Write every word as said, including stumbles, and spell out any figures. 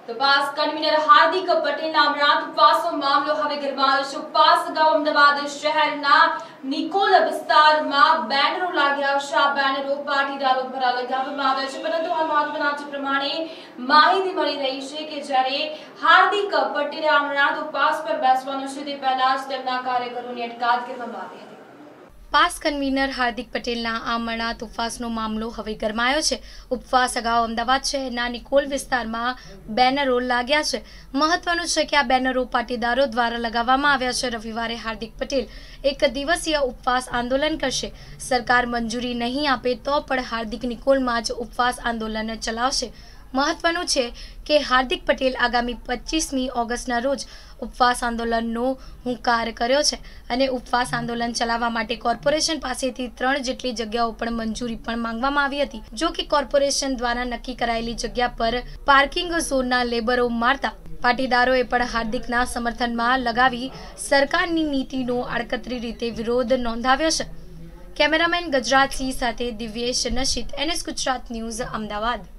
તપાસ કન્વીનર હાર્દિક પટેલના અમરનાથ ઉપવાસનો મામલો હવે ગરમાયો છે। ઉપવાસ અગાઉ અમદાવાદ શહેરના નિકોલ વિસ્તારમાં બેનરો લાગ્યા છે। આ બેનરો પાટીદારો દ્વારા લગાવવામાં આવ્યા છે, પરંતુ હાલ મહત્વના પ્રમાણે માહિતી મળી રહી છે કે જ્યારે હાર્દિક પટેલે અમરનાથ ઉપવાસ પર બેસવાનું છે તે પહેલા જ તેમના કાર્યકરોની અટકાયત કરવામાં આવી હતી। ઉપવાસ કન્વીનર હાર્દિક પટેલના અમરનાથ ઉપવાસનો મામલો હવે ગરમાયો છે। ઉપવાસ અગાઉ અમદાવાદ શહેરના નિકોલ વિસ્તારમાં બેનરો લાગ્યા છે। મહત્વનું છે કે આ બેનરો પાટીદારો દ્વારા લગાવવામાં આવ્યા છે। રવિવારે હાર્દિક પટેલ એક દિવસીય ઉપવાસ આંદોલન કરશે। સરકાર મંજૂરી નહીં આપે તો પણ હાર્દિક નિકોલમાં જ ઉપવાસ આંદોલન ચલાવશે। મહત્વનું છે કે હાર્દિક પટેલ આગામી પચીસમી ઓગસ્ટના રોજ ઉપવાસ આંદોલનનો હુંકાર કર્યો છે અને ઉપવાસ આંદોલન ચલાવવા માટે કોર્પોરેશન પાસેથી ત્રણ જેટલી જગ્યાઓ પર મંજૂરી પણ માંગવામાં આવી હતી। જો કે કોર્પોરેશન દ્વારા નક્કી કરાયેલી જગ્યા પર પાર્કિંગ ઝોનના લેબરો મારતા પાટીદારોએ પણ હાર્દિકના સમર્થનમાં લગાવી સરકારની નીતિનો આડકતરી રીતે વિરોધ નોંધાવ્યો છે। કેમેરામેન ગજરાતસિંહ સાથે દિવ્યેશ નશીત, એનએસ ગુજરાત ન્યૂઝ, અમદાવાદ।